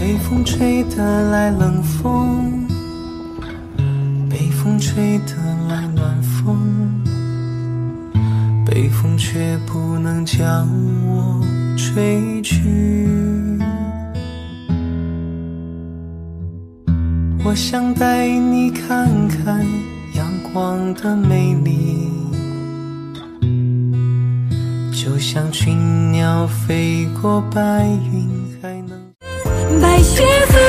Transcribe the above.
北风吹得来冷风，北风吹得来暖风，北风却不能将我吹去。我想带你看看阳光的美丽，就像群鸟飞过白云，还能白雪覆